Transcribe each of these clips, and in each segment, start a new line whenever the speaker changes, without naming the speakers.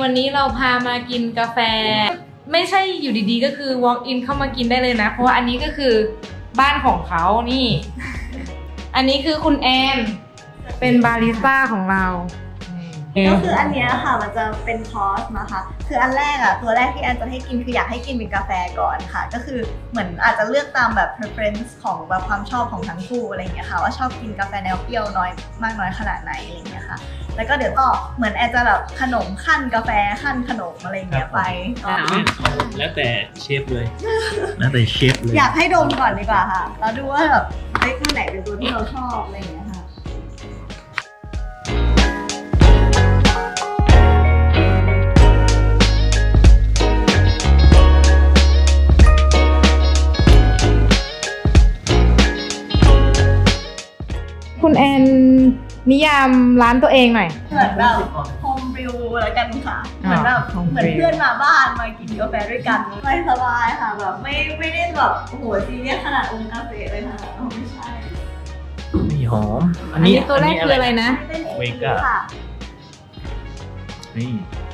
วันนี้เราพามากินกาแฟไม่ใช่อยู่ดีๆก็คือ walk in เข้ามากินได้เลยนะเพราะว่าอันนี้ก็คือบ้านของเขานี่ อันนี้คือคุณแอนเป็นบาริสต้าของเรา
ก็คืออันเนี้ยค่ะมันจะเป็นคอร์สนะคะคืออันแรกอ่ะตัวแรกที่แอนจะให้กินคืออยากให้กินเป็นกาแฟก่อนค่ะก็คือเหมือนอาจจะเลือกตามแบบ preference ของแบบความชอบของทั้งคู่อะไรอย่างเงี้ยค่ะว่าชอบกินกาแฟแนวเปรี้ยวน้อยมากน้อยขนาดไหนอะไรอย่างเงี้ยค่ะแล้วก็เดี๋ยวก็เหมือนแอนจะแบบขนมขั้นกาแฟขั้นขนมอะไรอย่างเงี้ยไป
แล้วแต่เชฟเลยแล้วแต่เชฟเลย
อยากให้ดมก่อนดีกว่าค่ะแล้วดูว่าแบบเฮ้ยตัวไหนเป็นตัวที่เราชอบอะไรอย่างเงี้ยค่ะ
คุณแอนนิยามร้านตัวเองหน่อย
เหมือนแบบโฮมบริวแล้วกันค่ะเหมือนแบบเหมือนเพื่อนมาบ้านมากินกาแฟด้วยกันไม่สบายค่ะแบบไม่ได้แบบโอ้โหซีเรียสขนาดองค์กาแฟเลยค่ะไม่ใช่
นี่หอม
อันนี้ตัวแรกคืออะไรนะ
เวก้านี่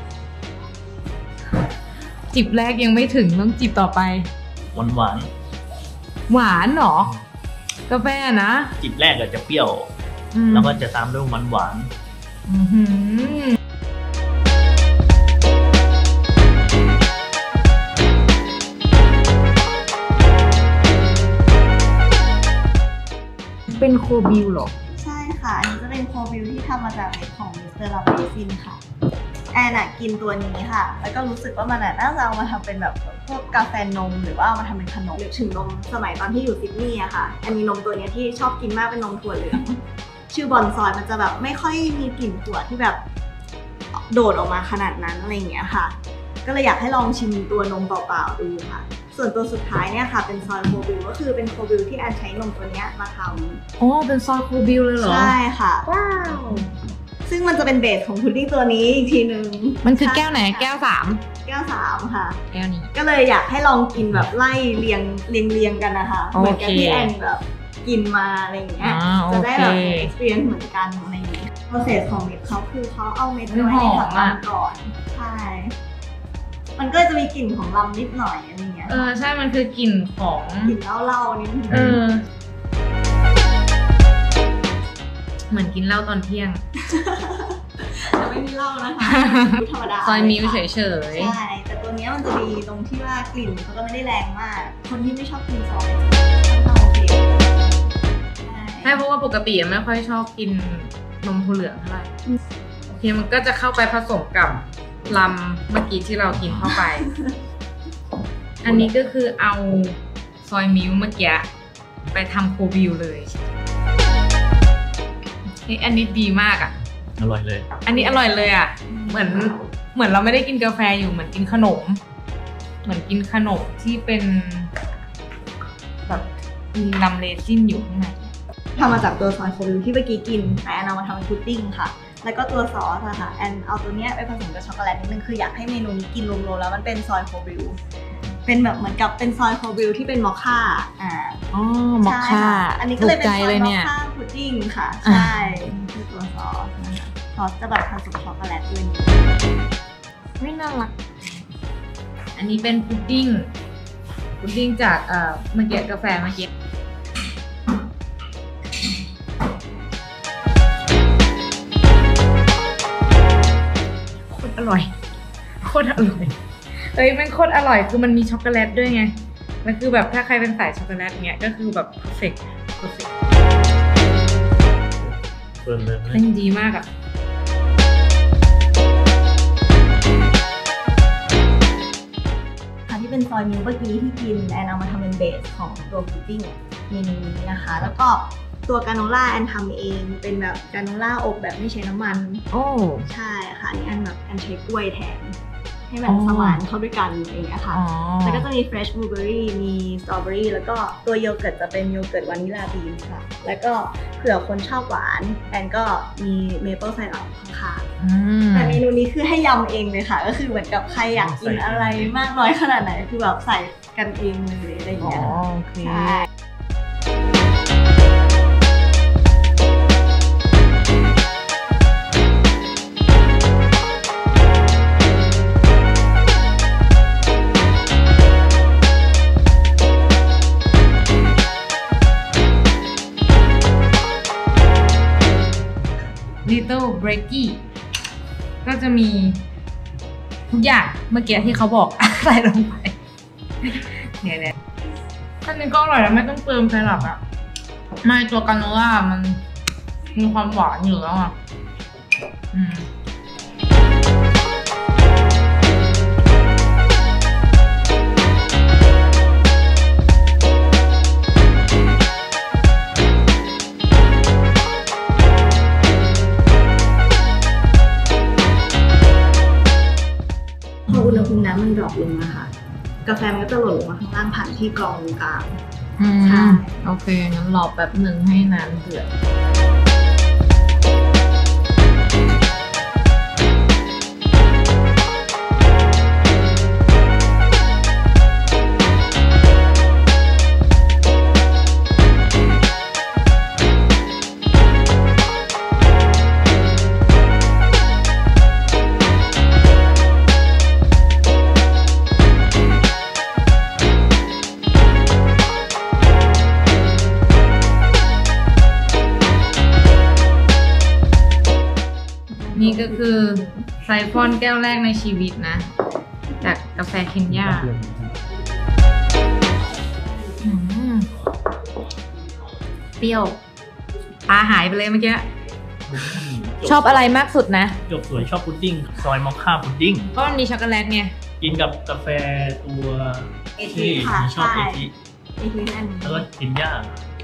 จิบแรกยังไม่ถึงต้องจิบต่อไป
หวาน
หวานหรอกาแฟนะ
จิบแรกก็จะเปรี้ยวแล้วก็จะตามด้วยหวาน
เป็นโคบิลหรอ
ใช่ค่ะอันนี้จะเป็นโคบิลที่ทำมาจากเม็ดของมิสเตอร์ลาเบซินค่ะแอนกินตัวนี้ค่ะแล้วก็รู้สึกว่ามันน่าจะเอามาทำเป็นแบบพวกกาแฟนมหรือว่าเอามาทำเป็นขนมนึกถึงนมสมัยตอนที่อยู่ซิดนีย์อะค่ะอันนี้นมตัวนี้ที่ชอบกินมากเป็นนมถั่วเหลืองชื่อบอนซอยมันจะแบบไม่ค่อยมีกลิ่นถั่วที่แบบโดดออกมาขนาดนั้นอะไรอย่างเงี้ยค่ะก็เลยอยากให้ลองชิมตัวนมเปล่าๆดูค่ะส่วนตัวสุดท้ายเนี่ยค่ะเป็นซอยโคบิลก็คือเป็นโคบิลที่แอนใช้นมตัวนี้มาทำ
อ๋อเป็นซอยโคบิลเลยเหรอ
ใช่ค่ะว้าวซึ่งมันจะเป็นเบสของพุดดิ้งตัวนี้อีกทีนึง
มันคือแก้วไหนแก้ว
3แก้ว3ค่ะ
แก้วนี้
ก็เลยอยากให้ลองกินแบบไล่เรียงกันนะคะเหมือนกับที่แอนแบบกินมาอะไรอย่างเงี้ยจะได้แบบ experience เหมือนกันอะไรอย่างเงี้ย process ของเม็ดเขาคือเขาเอาเม็ดไว้ในถังน้ำก่อนใช่มันก็จะมีกลิ่นของลำนิดหน่อยอะไรเงี้ย
ใช่มันคือกลิ่นของ
กลิ่นเหล้านิดนึง
เหมือนกินเหล้าตอนเที่ยง
แต่ไม่มีเหล้านะคะธรรมดา
ซอยมิวเฉย
ๆใช่แต่ตัวนี้มันจะดีตรงที่ว่ากลิ่นเขาก็ไม่ได้แรงมากคนที่ไม่ชอบกินซอยต้องโอเค
ใช่เพราะว่าปกติไม่ค่อยชอบกินนมถั่วเหลืองเท่าไหร่โอเคมันก็จะเข้าไปผสมกับลำเมื่อกี้ที่เรากินเข้าไปอันนี้ก็คือเอาซอยมิวเมื่อกี้ไปทำโคบิลเลยอันนี้ดีมากอ่ะ
อร่อยเลย
อันนี้อร่อยเลยอ่ะเหมือนเราไม่ได้กินกาแฟอยู่เหมือนกินขนมเหมือนกินขนมที่เป็นแบบมีน้ำเรซินอยู่ข้างใน
ทำมาจากตัวซอยโคบิลที่เมื่อกี้กินแต่แอนเอามาทำเป็นพุดดิ้งค่ะแล้วก็ตัวซอสอะค่ะแอนเอาตัวเนี้ยไปผสมกับช็อกโกแลตนิดนึงคืออยากให้เมนูนี้กินรวมๆแล้วมันเป็นซอยโคบิลเป็นแบบเหมือนกับเป็นซอยโคบิลที่เป็นมอคค่า
อ๋อมอคค่า
อันนี้ก็เลยเป็นซอยมอคค่าพุดดิ้งค่ะใช่คือตัวซอสนะคะซอสจะแบบผสมช็อกโกแลตด้วย
ไม่น่ารักอันนี้เป็นพุดดิ้งจากเมื่อกี้กาแฟเมื่อกี้โคตรอร่อยมันโคตรอร่อยคือมันมีช็อกโกแลตด้วยไงมันคือแบบถ้าใครเป็นสายช็อกโกแลตเงี้ยก็คือแบบ perfect
เปิดเลย
มันดีมากอ่ะ
ค่ะที่เป็นซอยมิวเมื่อกี้ที่กินแอนเอามาทำเป็นเบสของตัวพุดดิ้งเมนูนี้นะคะแล้วก็ตัวกราโนล่าแอนทำเองเป็นแบบกราโนล่าอบแบบไม่ใช้น้ำมัน
โอ้
ใช่ค่ะอันนี้แอนใช้กล้วยแทนให้มันสมานเข้าด้วยกันอย่างเงี้ยค่ะแล้วก็จะมี fresh blueberry มี strawberry แล้วก็ตัวโยเกิร์ตจะเป็นโยเกิร์ตวานิลลาบีนค่ะแล้วก็เผื่อคนชอบหวานแอนก็มี maple syrup ข้างๆแต่เมนูนี้คือให้ยำเองเลยค่ะก็คือเหมือนกับใครอยากกินอะไรมากน้อยขนาดไหนคือแบบใส่กันเองเลยอะไรอย่างเงี้ยใช่
จะมีทุกอย่างเมื่อกี้ที่เขาบอก ใส่ลงไปเนี่ยอันนี้ก็อร่อยแล้วไม่ต้องเติมไซรัปอ่ะไม่ตัวกาโนล่ามันมีความหวานอยู่แล้วอ่ะ
พออุณหภูมิน้ำมันดรอปลงนะคะกาแฟมันก็จะหล่นลงมาข้างล่างผ่านที่กรองกลางใช่
โอเคงั้นรอแป๊บหนึ่งให้น้ำเดือดนี่ก็คือไซฟอนแก้วแรกในชีวิตนะจากกาแฟเคนยาเปรี้ยวตาหายไปเลยเมื่อกี้ชอบอะไรมากสุดนะ
จบสวยชอบพุดดิ้งซอยมอคค่าพุดดิ้ง
ก็มันมีช็อกโกแลตไง
กินกับกาแฟตัวที่ชอบเอทิแล้วก็เคนยา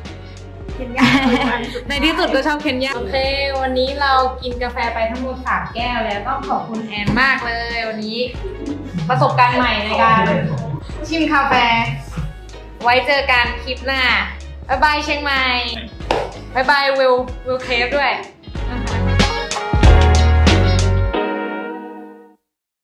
ในที่สุดก็ชอบเคนยาโอเควันนี้เรากินกาแฟไปทั้งหมด3 แก้วแล้วต้องขอบคุณแอนมากเลยวันนี้ประสบการณ์ใหม่ในการชิมกาแฟไว้เจอกันคลิปหน้าบ๊ายบายเชียงใหม่บ๊ายบายวิลเคฟด้วย